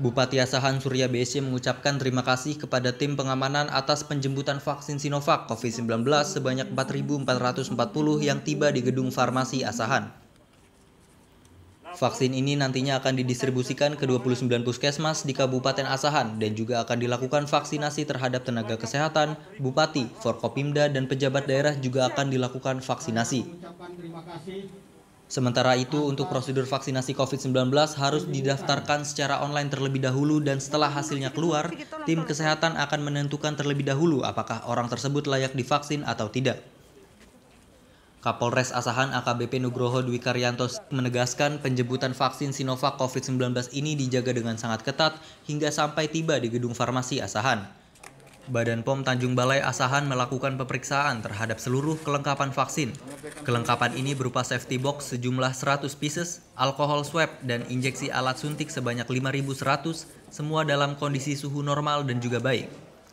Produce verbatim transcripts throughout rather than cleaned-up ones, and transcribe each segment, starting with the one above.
Bupati Asahan Surya B S Y mengucapkan terima kasih kepada tim pengamanan atas penjemputan vaksin Sinovac COVID sembilan belas sebanyak empat ribu empat ratus empat puluh yang tiba di gedung farmasi Asahan. Vaksin ini nantinya akan didistribusikan ke dua puluh sembilan puskesmas di Kabupaten Asahan dan juga akan dilakukan vaksinasi terhadap tenaga kesehatan, bupati, Forkopimda, dan pejabat daerah juga akan dilakukan vaksinasi. Sementara itu, untuk prosedur vaksinasi COVID sembilan belas harus didaftarkan secara online terlebih dahulu dan setelah hasilnya keluar, tim kesehatan akan menentukan terlebih dahulu apakah orang tersebut layak divaksin atau tidak. Kapolres Asahan A K B P Nugroho Dwi Karyanto menegaskan penjemputan vaksin Sinovac COVID sembilan belas ini dijaga dengan sangat ketat hingga sampai tiba di gedung farmasi Asahan. Badan P O M Tanjung Balai Asahan melakukan pemeriksaan terhadap seluruh kelengkapan vaksin. Kelengkapan ini berupa safety box sejumlah seratus pieces, alkohol swab, dan injeksi alat suntik sebanyak lima ribu seratus, semua dalam kondisi suhu normal dan juga baik.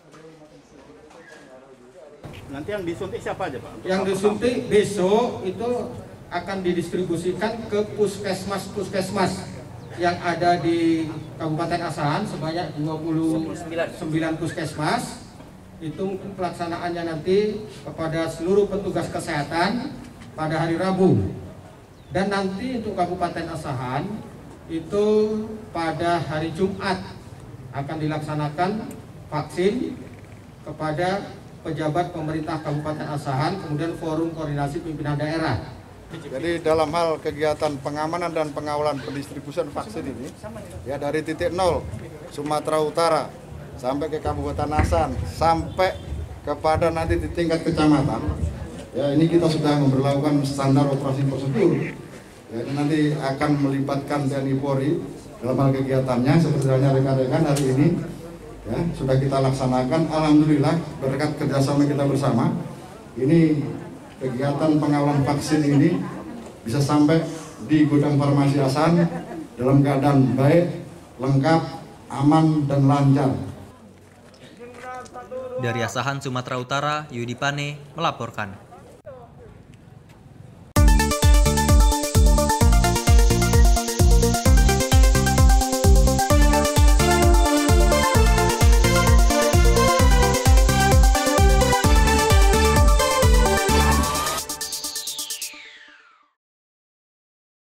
Nanti yang disuntik siapa aja, Pak? Untuk yang disuntik besok itu akan didistribusikan ke puskesmas-puskesmas yang ada di Kabupaten Asahan sebanyak dua puluh sembilan puskesmas. Itu pelaksanaannya nanti kepada seluruh petugas kesehatan pada hari Rabu. Dan nanti untuk Kabupaten Asahan itu pada hari Jumat akan dilaksanakan vaksin kepada pejabat pemerintah Kabupaten Asahan, kemudian forum koordinasi pimpinan daerah. Jadi dalam hal kegiatan pengamanan dan pengawalan pendistribusian vaksin ini, ya dari titik nol Sumatera Utara sampai ke Kabupaten Asahan sampai kepada nanti di tingkat kecamatan, ya ini kita sudah memberlakukan standar operasi prosedur. Ya, ini nanti akan melibatkan T N I Polri dalam hal kegiatannya seperti halnya rekan-rekan hari ini, ya sudah kita laksanakan. Alhamdulillah berkat kerjasama kita bersama, ini kegiatan pengawalan vaksin ini bisa sampai di gudang farmasi Asahan dalam keadaan baik, lengkap, aman, dan lancar. Dari Asahan, Sumatera Utara, Yudi Pane melaporkan.